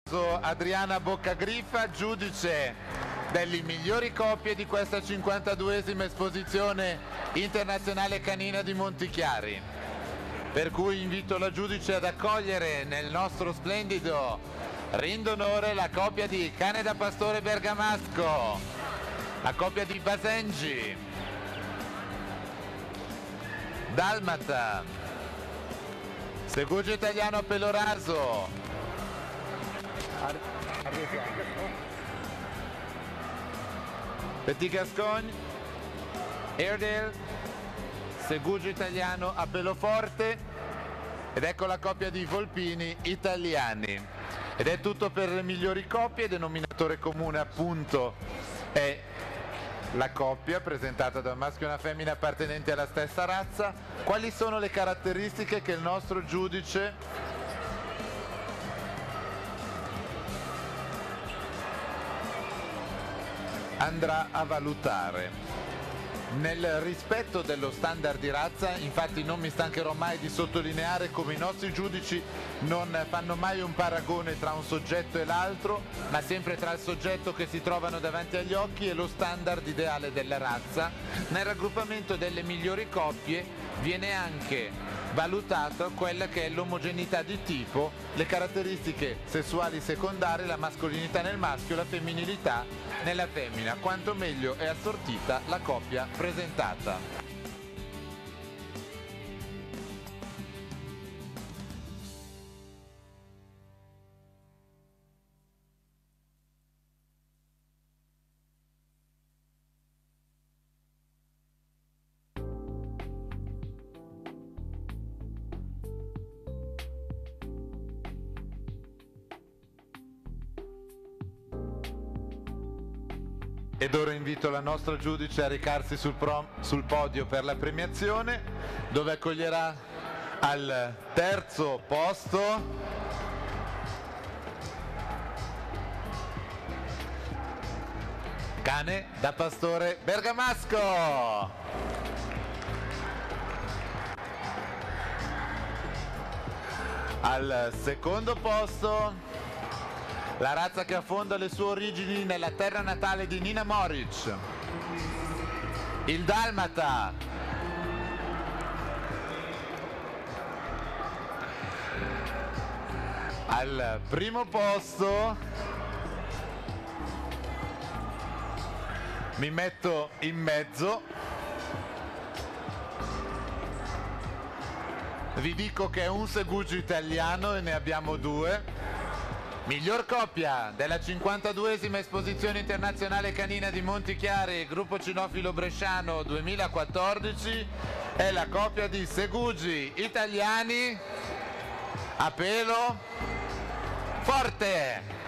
Adriana Boccagriffa, giudice delle migliori coppie di questa 52esima esposizione internazionale canina di Montichiari. Per cui invito la giudice ad accogliere nel nostro splendido rindonore la coppia di Cane da Pastore Bergamasco, la coppia di Basenji, Dalmata, Segugio Italiano a pelo raso, Petit Gascogne, Airedale, Segugio Italiano a pelo forte, ed ecco la coppia di Volpini italiani. Ed è tutto per le migliori coppie, denominatore comune appunto è la coppia presentata da un maschio e una femmina appartenenti alla stessa razza. Quali sono le caratteristiche che il nostro giudice andrà a valutare? Nel rispetto dello standard di razza, infatti non mi stancherò mai di sottolineare come i nostri giudici non fanno mai un paragone tra un soggetto e l'altro, ma sempre tra il soggetto che si trovano davanti agli occhi e lo standard ideale della razza. Nel raggruppamento delle migliori coppie viene anche valutato quella che è l'omogeneità di tipo, le caratteristiche sessuali secondarie, la mascolinità nel maschio, la femminilità nella femmina. Quanto meglio è assortita la coppia presentata. Ed ora invito la nostra giudice a recarsi sul podio per la premiazione, dove accoglierà al terzo posto Cane da Pastore Bergamasco. Al secondo posto la razza che affonda le sue origini nella terra natale di Nina Moric, il Dalmata. Al primo posto mi metto in mezzo, vi dico che è un Segugio italiano e ne abbiamo due. Miglior coppia della 52esima esposizione internazionale canina di Montichiari, gruppo cinofilo bresciano 2014, è la coppia di Segugi italiani a pelo forte.